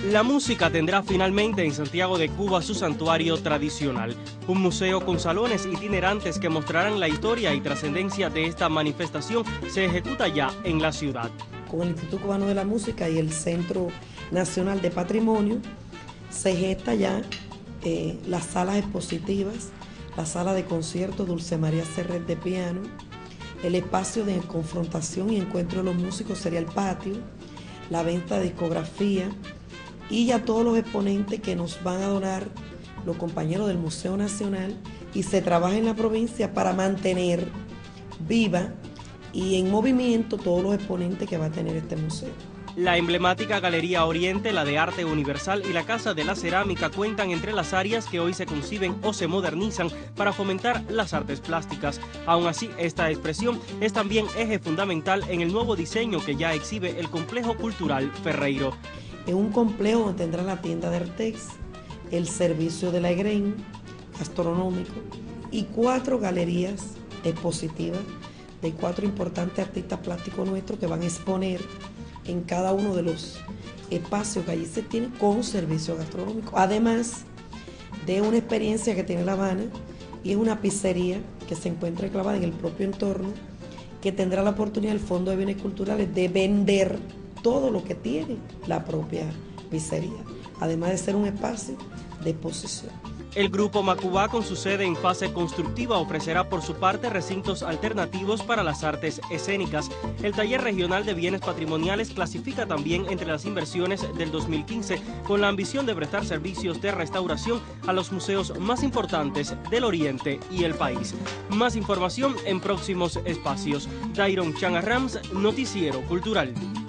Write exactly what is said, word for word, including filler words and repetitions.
La música tendrá finalmente en Santiago de Cuba su santuario tradicional, un museo con salones itinerantes que mostrarán la historia y trascendencia de esta manifestación. Se ejecuta ya en la ciudad. Con el Instituto Cubano de la Música y el Centro Nacional de Patrimonio se gesta ya eh, las salas expositivas, la sala de conciertos Dulce María Serret de piano, el espacio de confrontación y encuentro de los músicos sería el patio, la venta de discografía y ya todos los exponentes que nos van a donar los compañeros del Museo Nacional, y se trabaja en la provincia para mantener viva y en movimiento todos los exponentes que va a tener este museo. La emblemática Galería Oriente, la de Arte Universal y la Casa de la Cerámica cuentan entre las áreas que hoy se conciben o se modernizan para fomentar las artes plásticas. Aún así, esta expresión es también eje fundamental en el nuevo diseño que ya exhibe el Complejo Cultural Ferreiro. Es un complejo donde tendrá la tienda de Artex, el servicio de la E G R E N, gastronómico, y cuatro galerías expositivas de cuatro importantes artistas plásticos nuestros que van a exponer en cada uno de los espacios que allí se tiene con servicio gastronómico. Además de una experiencia que tiene La Habana, y es una pizzería que se encuentra clavada en el propio entorno, que tendrá la oportunidad el Fondo de Bienes Culturales de vender todo lo que tiene la propia pizzería, además de ser un espacio de exposición. El Grupo Macubá, con su sede en fase constructiva, ofrecerá por su parte recintos alternativos para las artes escénicas. El Taller Regional de Bienes Patrimoniales clasifica también entre las inversiones del dos mil quince, con la ambición de prestar servicios de restauración a los museos más importantes del Oriente y el país. Más información en próximos espacios. Dairon Chan Arrams, Noticiero Cultural.